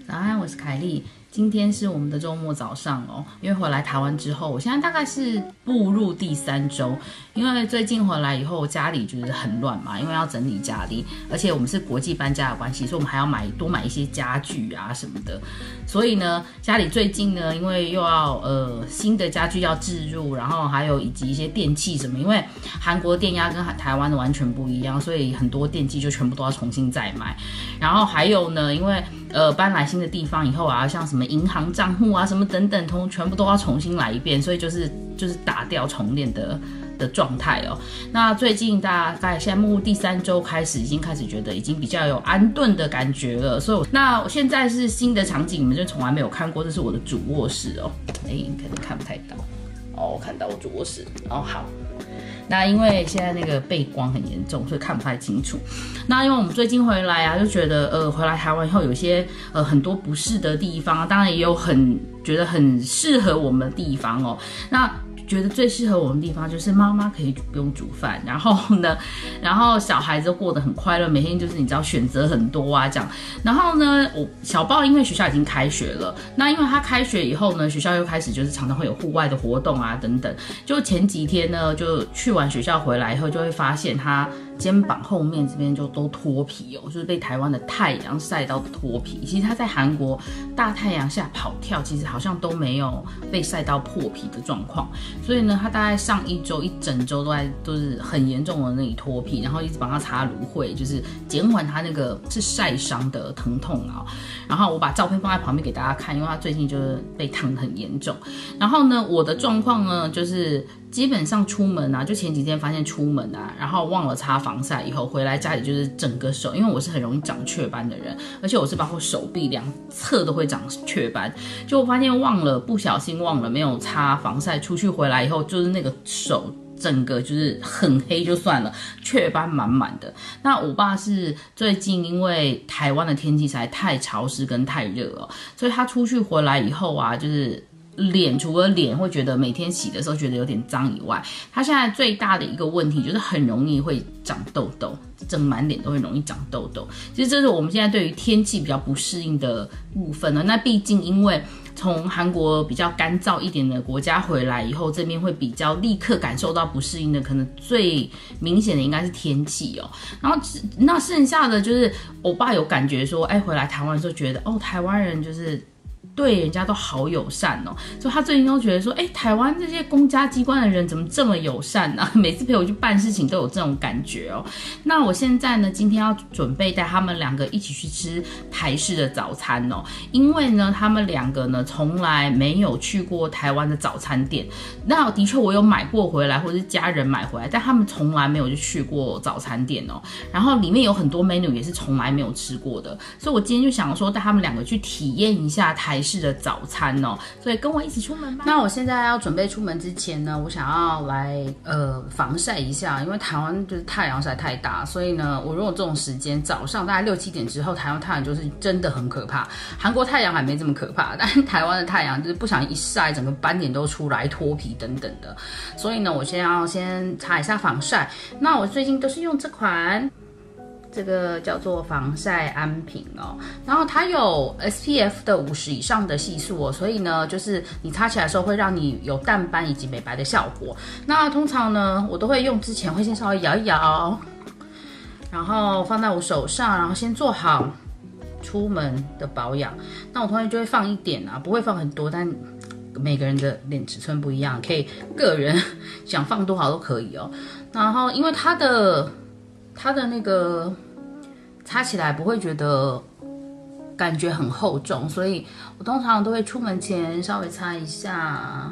早安，我是凯莉。今天是我们的周末早上哦，因为回来台湾之后，我现在大概是步入第3周。因为最近回来以后，家里就是很乱嘛，因为要整理家里，而且我们是国际搬家的关系，所以我们还要多买一些家具啊什么的。所以呢，家里最近呢，因为又要新的家具要置入，然后还有以及一些电器什么，因为韩国电压跟台湾的完全不一样，所以很多电器就全部都要重新再买。然后还有呢，因为搬来新的地方以后啊，像什么银行账户啊什么等等，全部都要重新来一遍，所以就是打掉重练的状态哦。那最近大概现在步入第3周开始，已经开始觉得已经比较有安顿的感觉了。所以那现在是新的场景，你们就从来没有看过，这是我的主卧室哦。你可能看不太到哦，看到我主卧室哦。好，那因为现在那个背光很严重，所以看不太清楚。那因为我们最近回来啊，就觉得回来台湾以后有一些很多不适的地方，当然也有觉得很适合我们的地方哦。那觉得最适合我们的地方就是妈妈可以不用煮饭，然后小孩子过得很快乐，每天就是你知道选择很多啊这样。然后呢，小豹因为学校已经开学了，那因为他开学以后呢，学校又开始就是常常会有户外的活动啊等等。就前几天呢，就去完学校回来以后，就会发现他肩膀后面这边就都脱皮哦，就是被台湾的太阳晒到脱皮。其实他在韩国大太阳下跑跳，其实好像都没有被晒到破皮的状况。所以呢，他大概上一整周都是很严重的那里脱皮，然后一直帮他擦芦荟，就是减缓他那个是晒伤的疼痛啊。然后我把照片放在旁边给大家看，因为他最近就是被烫得很严重。然后呢，我的状况呢，就是基本上出门啊，就前几天发现出门啊，然后忘了擦防晒，以后回来家里就是整个手，因为我是很容易长雀斑的人，而且我是包括手臂两侧都会长雀斑，就我发现不小心忘了没有擦防晒，出去回来以后就是那个手整个就是很黑就算了，雀斑满满的。那我爸是最近因为台湾的天气实在太潮湿跟太热了，所以他出去回来以后啊，就是除了脸会觉得每天洗的时候觉得有点脏以外，他现在最大的一个问题就是很容易会长痘痘，整满脸都会容易长痘痘。其实这是我们现在对于天气比较不适应的部分呢。那毕竟因为从韩国比较干燥一点的国家回来以后，这边会比较立刻感受到不适应的，可能最明显的应该是天气哦。然后那剩下的就是欧巴有感觉说，回来台湾的时候觉得台湾人就是对人家都好友善哦，所以他最近都觉得说，台湾这些公家机关的人怎么这么友善啊？每次陪我去办事情都有这种感觉哦。那我现在呢，今天要准备带他们2个一起去吃台式的早餐哦，因为呢，他们2个呢从来没有去过台湾的早餐店。那的确我有买过回来，或者是家人买回来，但他们从来没有去过早餐店哦。然后里面有很多 menu 也是从来没有吃过的，所以我今天就想说带他们2个去体验一下台式的早餐哦，所以跟我一起出门吧。那我现在要准备出门之前呢，我想要来防晒一下，因为台湾就是太阳实在太大，所以呢，我如果这种时间早上大概6、7点之后，台湾太阳就是真的很可怕。韩国太阳还没这么可怕，但是台湾的太阳就是不小心一晒，整个斑点都出来，脱皮等等的。所以呢，我先擦一下防晒。那我最近都是用这款。这个叫做防晒安瓶哦，然后它有 SPF 的50以上的系数哦，所以呢，就是你擦起来的时候会让你有淡斑以及美白的效果。那通常呢，我都会用之前会先稍微摇一摇，然后放在我手上，然后先做好出门的保养。那我通常就会放一点啊，不会放很多，但每个人的脸尺寸不一样，可以个人想放多少都可以哦。然后因为它的那个擦起来不会觉得感觉很厚重，所以我通常都会出门前稍微擦一下。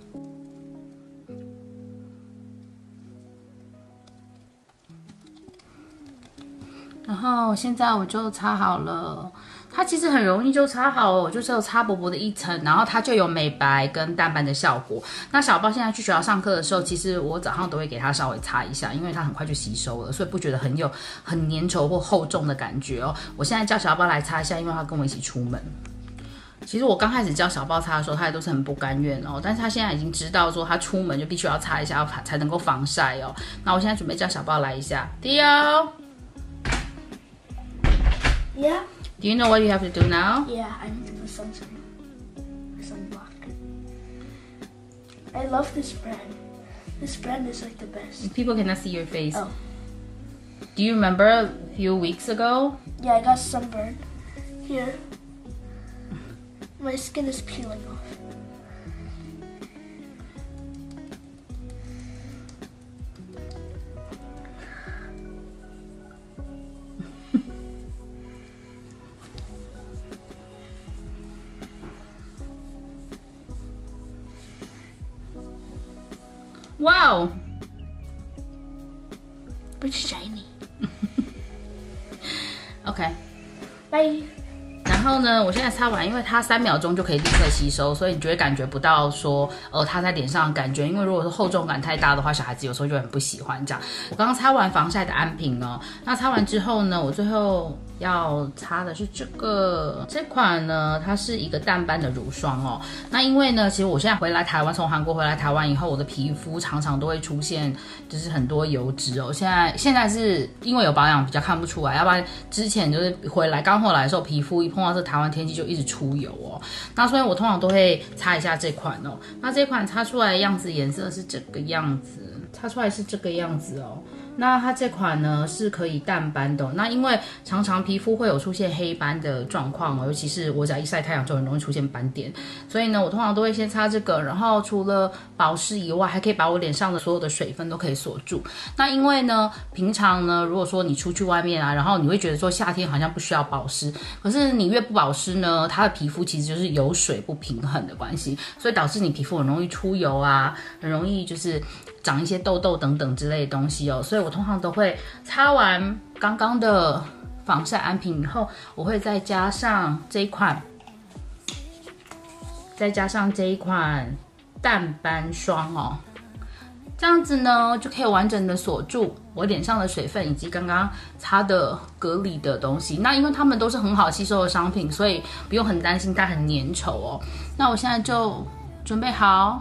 然后现在我就擦好了。它其实很容易就擦好哦，就是有擦薄薄的一层，然后它就有美白跟淡斑的效果。那小包现在去学校上课的时候，其实我早上都会给它稍微擦一下，因为它很快就吸收了，所以不觉得很粘稠或厚重的感觉哦。我现在叫小包来擦一下，因为他跟我一起出门。其实我刚开始教小包擦的时候，他也都是很不甘愿哦，但是他现在已经知道说他出门就必须要擦一下才能够防晒哦。那我现在准备叫小包来一下，Dio。 Do you know what you have to do now? Yeah, I need to put sunblock. I love this brand. This brand is like the best. People cannot see your face. Oh. Do you remember a few weeks ago? Yeah, I got sunburned. Here. My skin is peeling off. Wow! It's shiny. OK， Bye. 然后呢，我现在擦完，因为它3秒钟就可以立刻吸收，所以你就会感觉不到说，它在脸上的感觉。因为如果说厚重感太大的话，小孩子有时候就很不喜欢这样。我刚刚擦完防晒的安瓶哦，那擦完之后呢，我最后要擦的是这款呢，它是一个淡斑的乳霜哦。那因为呢，其实我现在回来台湾，从韩国回来台湾以后，我的皮肤常常都会出现就是很多油脂哦。现在是因为有保养比较看不出来，要不然之前就是刚回来的时候，皮肤一碰到这台湾天气就一直出油哦。那所以我通常都会擦一下这款哦。那这款擦出来的样子颜色是这个样子，擦出来是这个样子哦。那它这款呢是可以淡斑的，那因为常常皮肤会有出现黑斑的状况哦，尤其是我只要一晒太阳就很容易出现斑点，所以呢我通常都会先擦这个，然后除了保湿以外，还可以把我脸上的所有的水分都可以锁住。那因为呢平常呢如果说你出去外面啊，然后你会觉得说夏天好像不需要保湿，可是你越不保湿呢，它的皮肤其实就是油水不平衡的关系，所以导致你皮肤很容易出油啊，很容易就是长一些痘痘等等之类的东西哦，所以我通常都会擦完刚刚的防晒安瓶以后，我会再加上这一款淡斑霜哦，这样子呢就可以完整的锁住我脸上的水分以及刚刚擦的隔离的东西。那因为它们都是很好吸收的商品，所以不用很担心它很粘稠哦。那我现在就准备好。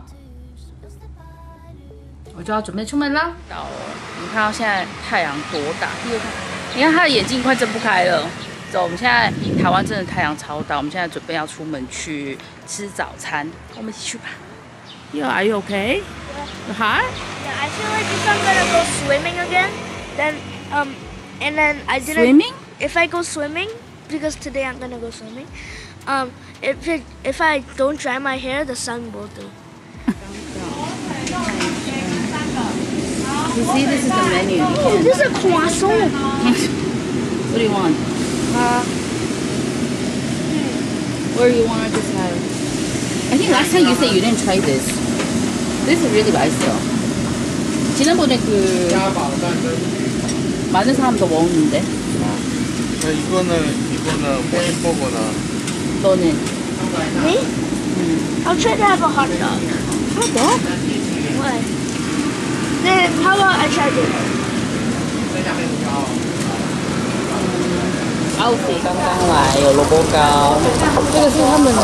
我就要准备出门啦。到了，你看到现在太阳多大？你看他的眼睛快睁不开了。走，我们现在台湾真的太阳超大，我们现在准备要出门去吃早餐，我们一起去吧。Yo, are you okay? Yeah. Hi? Yeah, I feel like if I'm gonna go swimming again, then and then I didn't. Swimming? If I go swimming, because today I'm gonna go swimming. If I don't dry my hair, the sun will do. You see, this is the menu. Oh, this is a croissant. What do you want? Or you want to just have? I think last time you said you didn't try this. This is really 맛있어. 지난번에 그 많은 사람도 먹었는데. 이거는 햄버거나. 너는? Me? I'll try to have a hot dog. Hot dog? What? Then how about I try this? Outfit 刚刚来，有萝卜糕，这个是他们的，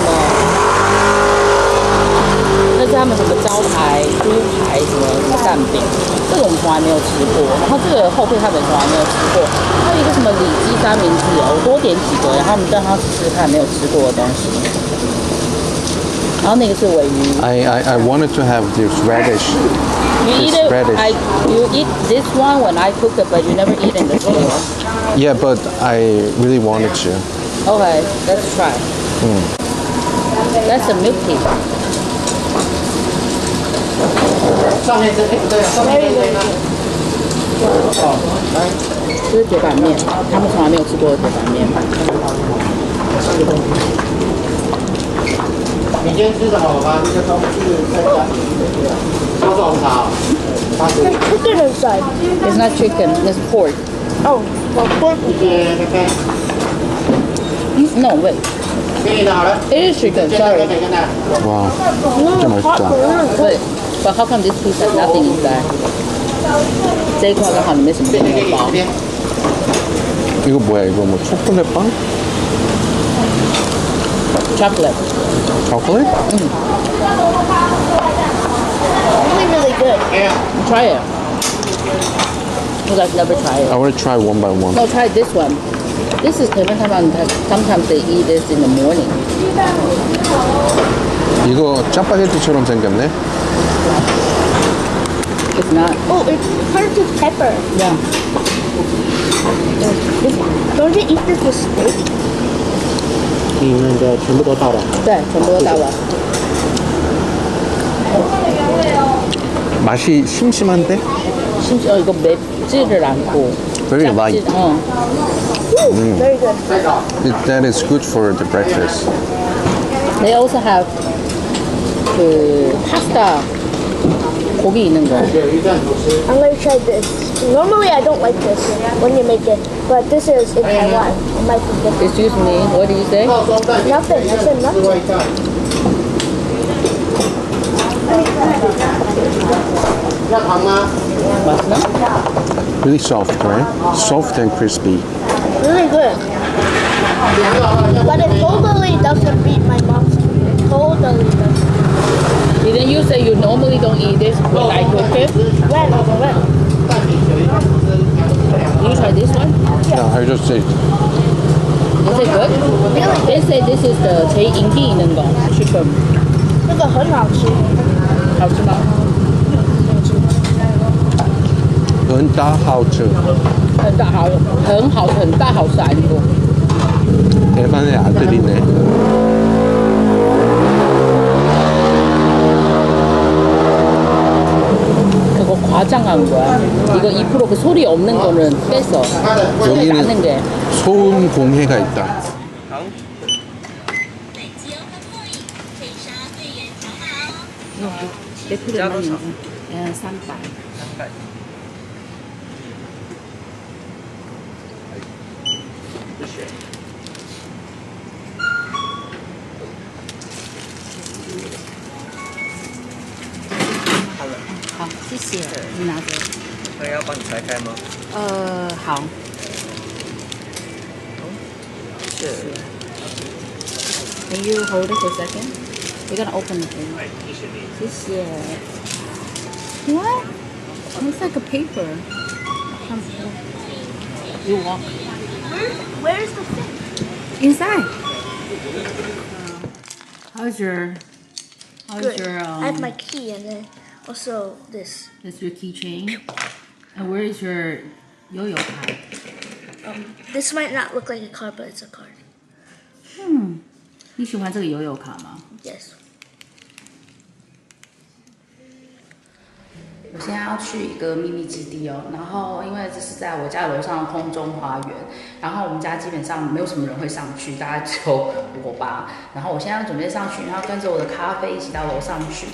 那是他们什么招牌猪排什么蛋饼，这个我们从来没有吃过。然后这个厚片他们从来没有吃过，还有一个什么里脊三明治哦，我多点几个，然后我们让他试试看没有吃过的东西。然后那个是鲔鱼。 I wanted to have this radish. You eat it. You eat this one when I cook it, but you never eat in the store. Yeah, but I really wanted to. Okay, let's try. That's a milk tea. Very good. 这是铁板面，他们从来没有吃过的铁板面。 你今天吃什么吗？这个东西在家多少茶 Chicken inside. It's not chicken, it's pork. Oh, well, pork. No, wait. 给你的好了。 It is chicken, sorry. 와, 진짜 맛있다. Wait, but how come this piece has nothing inside? 这一块刚好里面什么都没有包。 이거 뭐야? 이거 뭐 초콜릿 빵? Chocolate. 초콜릿? Really, really good. Try it. You guys never try I it. want to try one by one. No, try this one. This is Taiwan. Sometimes they eat this in the morning. 이거 짜파게티처럼 생겼네. It's not. Oh, it's hard to pepper. Yeah. Don't you eat this with steak? 你们的全部都到了。 对，全部都到了。 맛이 심심한데? 심지어 이거 맵지를 않고. Very light. Very good. That is good for the breakfast. They also have 그 파스타 고기 있는 거. I'm gonna try this. Normally I don't like this when you make it, but this is in Taiwan. It might be different. Excuse me, what did you say? Nothing. I said nothing. 맛있나? Really soft, right? Soft and crispy. Really good. But it totally doesn't beat my mom's cooking. Totally doesn't. Didn't you say you normally don't eat this when I cook it? When? You try this one? Yeah, I just said. Is it good? Really They say this is the 제일 인기 있는 거 chicken. 这个很好吃。 好吃吗？ 很大好吃. 很大好，很好，很大好吃아니고. 대만의 아들이네. 그거 과장한 거야. 이거 2% 그 소리 없는 거는 뺐어. 소리 나는 여기는 게. 소음 공해가 있다. 매트를 많이 넣어. 300.好，谢谢，你拿着。 那要帮你拆开吗？ 好。 是。 Can you hold it for a second? We're gonna open the thing. 谢谢。What? Looks like a paper. You walk Where's the thing? inside. How's your? How's Good. your? I have my key and then also this. That's your keychain. And where is your yo-yo card? This might not look like a card, but it's a card. 你喜欢这个悠游卡吗？ Yes. 我现在要去一个秘密基地哦，然后因为这是在我家楼上的空中花园，然后我们家基本上没有什么人会上去，大概只有我吧。然后我现在要准备上去，然后跟着我的咖啡一起到楼上去。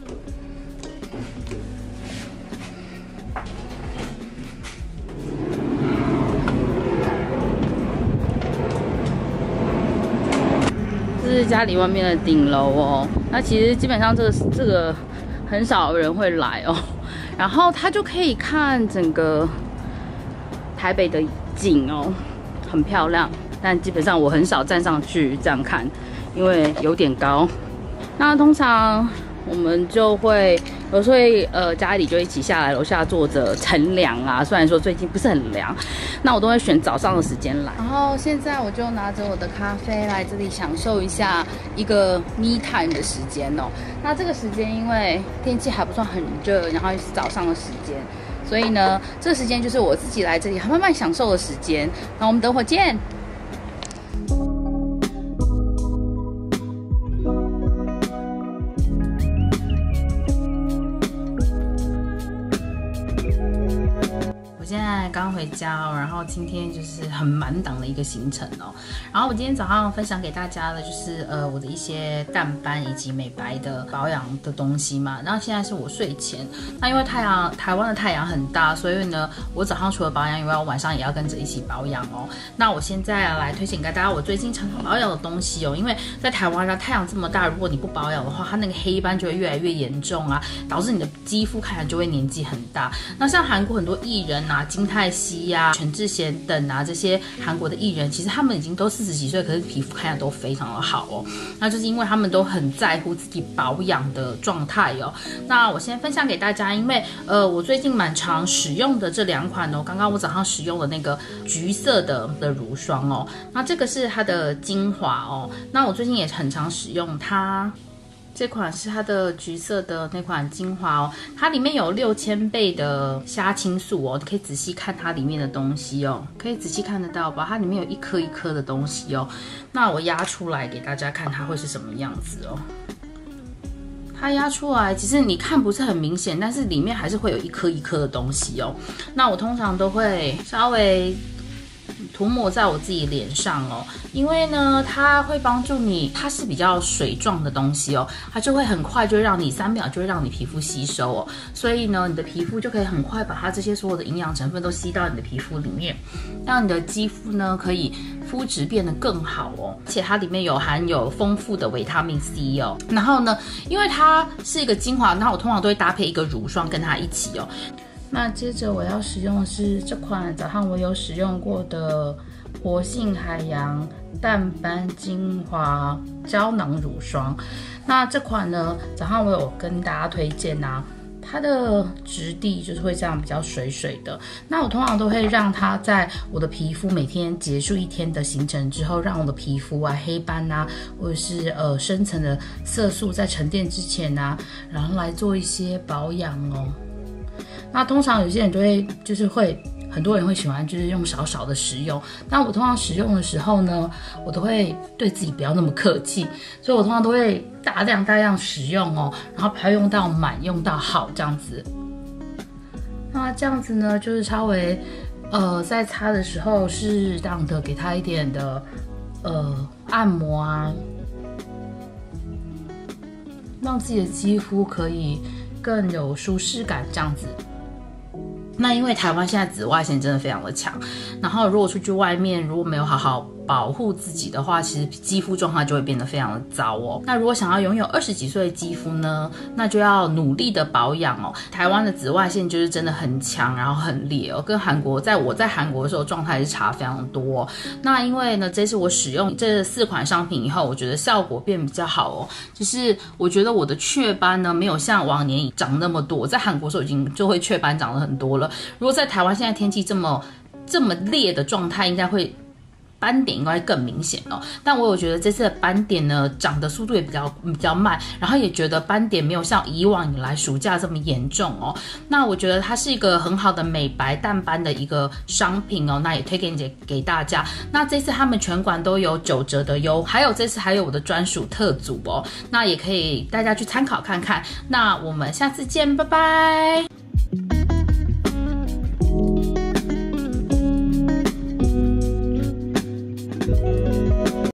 这是家里外面的顶楼哦，那其实基本上这个很少人会来哦。然后它就可以看整个台北的景哦，很漂亮。但基本上我很少站上去这样看，因为有点高。那通常我们就会有时候会家里就一起下来楼下坐着乘凉啊。虽然说最近不是很凉，那我都会选早上的时间来。然后现在我就拿着我的咖啡来这里享受一下一个 me time 的时间哦。那这个时间因为天气还不算很热，然后又是早上的时间，所以呢，这个时间就是我自己来这里慢慢享受的时间。那我们等会见。刚回家哦，然后今天就是很满档的一个行程哦。然后我今天早上分享给大家的就是我的一些淡斑以及美白的保养的东西嘛。然后现在是我睡前，那因为台湾的太阳很大，所以呢，我早上除了保养以外，我晚上也要跟着一起保养哦。那我现在来推荐给大家我最近常常保养的东西哦。因为在台湾呢，太阳这么大，如果你不保养的话，它那个黑斑就会越来越严重啊，导致你的肌肤看起来就会年纪很大。那像韩国很多艺人啊，金泰熙基啊、全智贤等啊这些韩国的艺人，其实他们已经都40几岁，可是皮肤看起来都非常的好哦。那就是因为他们都很在乎自己保养的状态哦。那我先分享给大家，因为我最近蛮常使用的这2款哦，刚刚我早上使用的那个橘色的乳霜哦，那这个是它的精华哦。那我最近也很常使用它。这款是它的橘色的那款精华哦，它里面有6000倍的虾青素哦，你可以仔细看它里面的东西哦，可以仔细看得到吧？它里面有一颗一颗的东西哦。那我压出来给大家看，它会是什么样子哦？它压出来，其实你看不是很明显，但是里面还是会有一颗一颗的东西哦。那我通常都会稍微涂抹在我自己脸上哦，因为呢，它会帮助你，它是比较水状的东西哦，它就会很快就会让你3秒就会让你皮肤吸收哦，所以呢，你的皮肤就可以很快把它这些所有的营养成分都吸到你的皮肤里面，让你的肌肤呢可以肤质变得更好哦，而且它里面含有丰富的维他命 C 哦，然后呢，因为它是一个精华，那我通常都会搭配一个乳霜跟它一起哦。那接着我要使用的是这款早上我有使用过的活性海洋淡斑精华胶囊乳霜。那这款呢，早上我有跟大家推荐啊，它的质地就是会这样比较水水的。那我通常都会让它在我的皮肤每天结束1天的行程之后，让我的皮肤啊黑斑啊，或者是深层的色素在沉淀之前啊，然后来做一些保养哦。那通常有些人会很多人会喜欢就是用少少的使用，那我通常使用的时候呢，我都会对自己不要那么客气，所以我通常都会大量使用哦，然后不要用到满，用到好这样子。那这样子呢，就是稍微在擦的时候适当的给它一点的按摩啊，让自己的肌肤可以更有舒适感这样子。那因为台湾现在紫外线真的非常的强，然后如果出去外面如果没有好好保护自己的话，其实肌肤状况就会变得非常的糟哦。那如果想要拥有20几岁的肌肤呢，那就要努力的保养哦。台湾的紫外线就是真的很强，然后很烈哦，跟韩国我在韩国的时候状态是差非常多哦。那因为呢，这次我使用这4款商品以后，我觉得效果变比较好哦。就是我觉得我的雀斑呢，没有像往年长那么多，我在韩国的时候已经就会雀斑长了很多了。如果在台湾现在天气这么烈的状态，应该会斑点应该更明显哦。但我有觉得这次的斑点呢，长的速度也比较慢，然后也觉得斑点没有像以往以来暑假这么严重哦。那我觉得它是一个很好的美白淡斑的一个商品哦，那也推荐给大家。那这次他们全馆都有9折的优，还有这次还有我的专属特组哦，那也可以大家去参考看看。那我们下次见，拜拜。